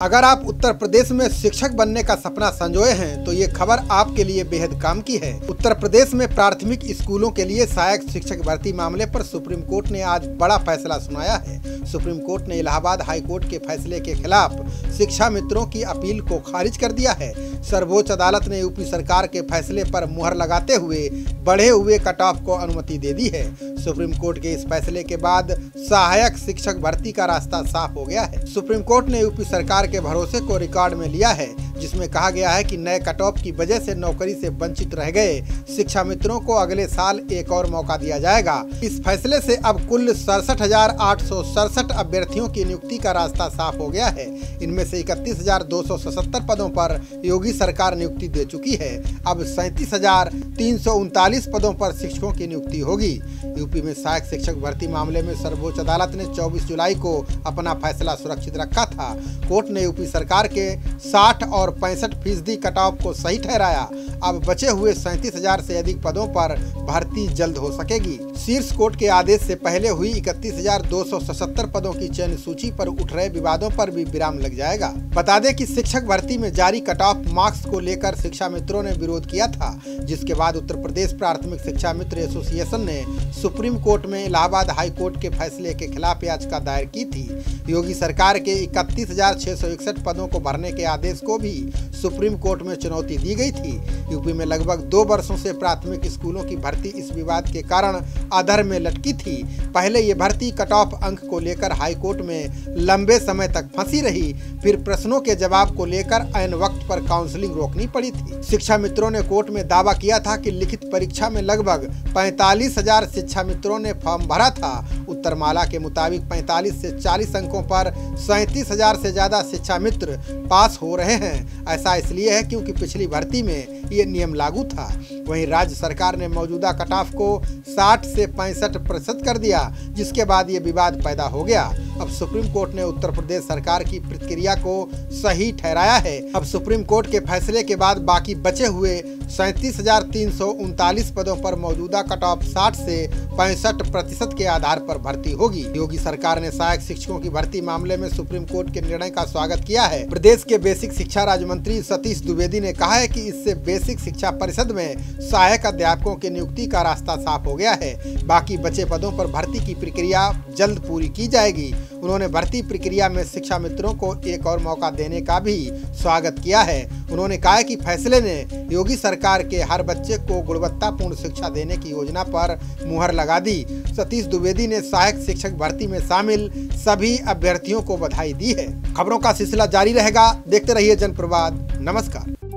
अगर आप उत्तर प्रदेश में शिक्षक बनने का सपना संजोए हैं तो ये खबर आपके लिए बेहद काम की है। उत्तर प्रदेश में प्राथमिक स्कूलों के लिए सहायक शिक्षक भर्ती मामले पर सुप्रीम कोर्ट ने आज बड़ा फैसला सुनाया है। सुप्रीम कोर्ट ने इलाहाबाद हाई कोर्ट के फैसले के खिलाफ शिक्षा मित्रों की अपील को खारिज कर दिया है। सर्वोच्च अदालत ने यूपी सरकार के फैसले पर मुहर लगाते हुए बढ़े हुए कट ऑफ को अनुमति दे दी है। सुप्रीम कोर्ट के इस फैसले के बाद सहायक शिक्षक भर्ती का रास्ता साफ हो गया है। सुप्रीम कोर्ट ने यूपी सरकार के भरोसे को रिकॉर्ड में लिया है, जिसमें कहा गया है कि नए कट ऑफ की वजह से नौकरी से वंचित रह गए शिक्षा मित्रों को अगले साल एक और मौका दिया जाएगा। इस फैसले से अब कुल 67,867 अभ्यर्थियों की नियुक्ति का रास्ता साफ हो गया है। इनमें से 31,277 पदों पर योगी सरकार नियुक्ति दे चुकी है। अब 37,339 पदों पर शिक्षकों की नियुक्ति होगी। यूपी में सहायक शिक्षक भर्ती मामले में सर्वोच्च अदालत ने 24 जुलाई को अपना फैसला सुरक्षित रखा था। कोर्ट ने यूपी सरकार के 60 और 65% कट ऑफ को सही ठहराया। अब बचे हुए 37,000 से अधिक पदों पर भर्ती जल्द हो सकेगी। शीर्ष कोर्ट के आदेश से पहले हुई 31,277 पदों की चयन सूची पर उठ रहे विवादों पर भी विराम लग जाएगा। बता दें कि शिक्षक भर्ती में जारी कट ऑफ मार्क्स को लेकर शिक्षा मित्रों ने विरोध किया था, जिसके बाद उत्तर प्रदेश प्राथमिक शिक्षा मित्र एसोसिएशन ने सुप्रीम कोर्ट में इलाहाबाद हाई कोर्ट के फैसले के खिलाफ याचिका दायर की थी। योगी सरकार के 31,661 पदों को भरने के आदेश को भी सुप्रीम कोर्ट में चुनौती दी गई थी। यूपी में लगभग 2 वर्षों से प्राथमिक स्कूलों की भर्ती इस विवाद के कारण अधर में लटकी थी। पहले ये भर्ती कट ऑफ अंक को लेकर हाई कोर्ट में लंबे समय तक फंसी रही, फिर प्रश्नों के जवाब को लेकर ऐन वक्त पर काउंसलिंग रोकनी पड़ी थी। शिक्षा मित्रों ने कोर्ट में दावा किया था कि लिखित परीक्षा में लगभग 45,000 शिक्षा मित्रों ने फॉर्म भरा था। उत्तरमाला के मुताबिक 45 से 40 अंकों पर 37,000 से ज्यादा शिक्षा मित्र पास हो रहे हैं। ऐसा इसलिए है क्योंकि पिछली भर्ती में ये नियम लागू था। वहीं राज्य सरकार ने मौजूदा कट ऑफ को 60 से 65% कर दिया, जिसके बाद ये विवाद पैदा हो गया। अब सुप्रीम कोर्ट ने उत्तर प्रदेश सरकार की प्रतिक्रिया को सही ठहराया है। अब सुप्रीम कोर्ट के फैसले के बाद बाकी बचे हुए 37,339 पदों पर मौजूदा कट ऑफ 60 से 65% के आधार पर भर्ती होगी। योगी सरकार ने सहायक शिक्षकों की भर्ती मामले में सुप्रीम कोर्ट के निर्णय का स्वागत किया है। प्रदेश के बेसिक शिक्षा राज्य मंत्री सतीश द्विवेदी ने कहा है कि इससे बेसिक शिक्षा परिषद में सहायक अध्यापकों की नियुक्ति का रास्ता साफ हो गया है। बाकी बचे पदों पर भर्ती की प्रक्रिया जल्द पूरी की जाएगी। उन्होंने भर्ती प्रक्रिया में शिक्षा मित्रों को एक और मौका देने का भी स्वागत किया है। उन्होंने कहा कि फैसले ने योगी सरकार के हर बच्चे को गुणवत्तापूर्ण शिक्षा देने की योजना पर मुहर लगा दी। सतीश द्विवेदी ने सहायक शिक्षक भर्ती में शामिल सभी अभ्यर्थियों को बधाई दी है। खबरों का सिलसिला जारी रहेगा। देखते रहिए जनप्रवाद। नमस्कार।